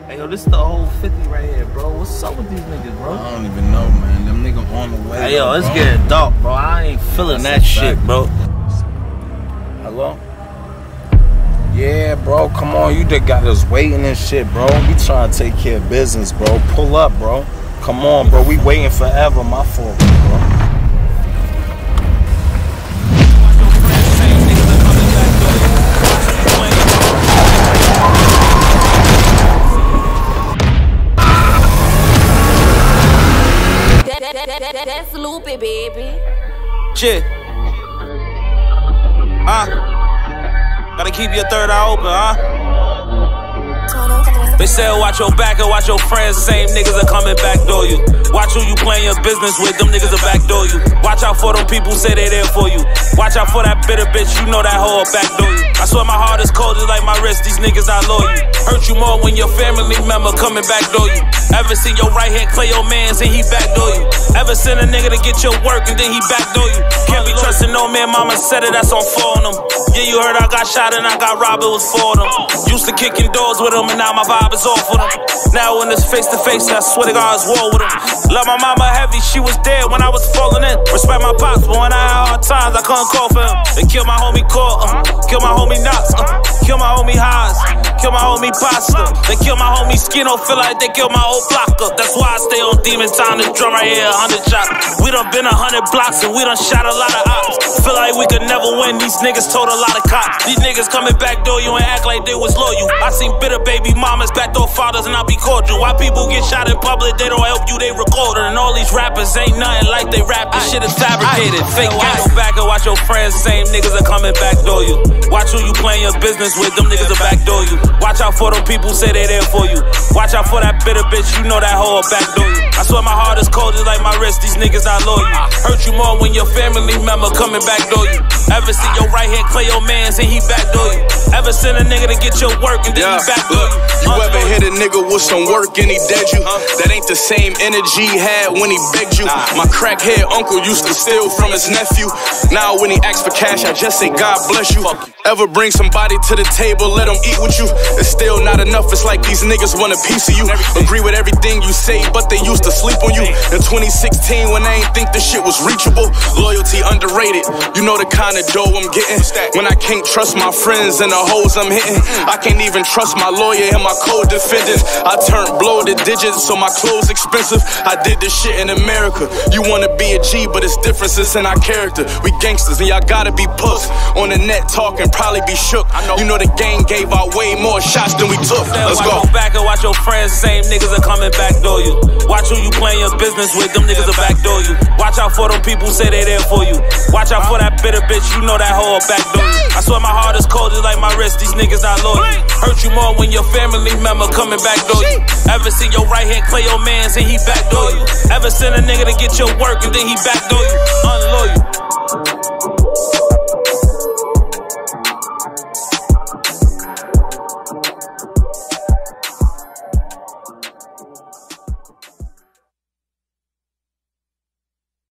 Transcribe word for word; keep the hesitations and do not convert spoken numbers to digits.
Hey, yo, this is the whole fifty right here, bro. What's up with these niggas, bro? I don't even know, man. Them niggas on the way. Hey, yo, it's bro. getting dark, bro. I ain't feeling that shit, bro. Hello? Yeah, bro. Come on. You just got us waiting and shit, bro. We trying to take care of business, bro. Pull up, bro. Come on, bro. We waiting forever. My fault, bro. That's Loopy, baby. Shit. Huh? Gotta keep your third eye open, huh? They say watch your back and watch your friends. Same niggas are coming backdoor you. Watch who you playing your business with. Them niggas will backdoor you. Watch out for them people say they there for you. Watch out for that bitter bitch. You know that hoe will backdoor you. I swear my heart is cold just like my wrist. These niggas I love you. Hurt you more when your family member coming backdoor you. Ever seen your right hand play your mans and he backdoor you? Ever seen a nigga to get your work and then he backdoor you? Can't be trusting no man. Mama said it. That's on four of them. Yeah, you heard I got shot and I got robbed. It was four of them. Used to kicking doors with them and now my vibe is off with them. Now when it's face to face, I swear to God, it's war with them. Love my mama heavy, she was dead when I was falling in. Respect my pops, but when I had hard times, I couldn't call for him. They killed my homie Court, uh, kill my homie Knox, uh, kill my homie Haas, kill my homie Pasta. They kill my homie Skino, feel like they killed my old block up. That's why I stay on demon time. This drum right here, a hundred shots. We done been a hundred blocks and we done shot a lot of ops. Feel like we could never win. These niggas told a lot of cops. These niggas coming backdoor you and act like they was loyal. I seen bitter baby mamas, backdoor fathers, and I be cordial. Why people get shot in public, they don't help you, they record it. And all these rappers ain't nothing like they rap. This shit is fabricated, fake. Watch your back and watch your friends. Same niggas are coming backdoor you. Watch who you playing your business with. Them niggas are backdoor you. Watch out for them people say they there for you. Watch out for that bitter bitch. You know that hoe will backdoor you. I swear my heart is cold just like my wrist. These niggas I love you. Hurt you more when your family member coming backdoor you. Ever see your right hand play your mans and he backdoor you? Ever send a nigga to get your work and then yeah, he backdoor you? You ever hit a nigga with some work and he dead you? Huh? That ain't the same energy he had when he begged you. Nah. My crackhead uncle used to steal from his nephew. Now when he asks for cash, I just say God bless you. Ever bring somebody to the table, let them eat with you? It's still not enough, it's like these niggas want a piece of you. Agree with everything you say, but they used to sleep on you. In twenty sixteen when I ain't think this shit was reachable. Loyalty underrated, you know the kind of dough I'm getting. When I can't trust my friends and the hoes I'm hitting, I can't even trust my lawyer and my co-defendants. I turned blow to digits so my clothes expensive. I did this shit in America. You wanna be a G, but it's differences in our character. We gangsters and y'all gotta be pussed. On the net talking, probably be shook. You know the gang gave out way more shots than we took. Let's go. Watch your back and watch your friends. Same niggas are coming backdoor you. Watch who you playing your business with. Them niggas are backdoor you. Watch out for them people say they there for you. Watch out for that bitter bitch. You know that hoe will backdoor you. I swear my heart is cold just like my wrist. These niggas I love you. Hurt you more when your family member coming backdoor you. Ever see your right hand play your mans and he backdoor you? Ever send a nigga to get your work and then he backdoor you? Unloyal.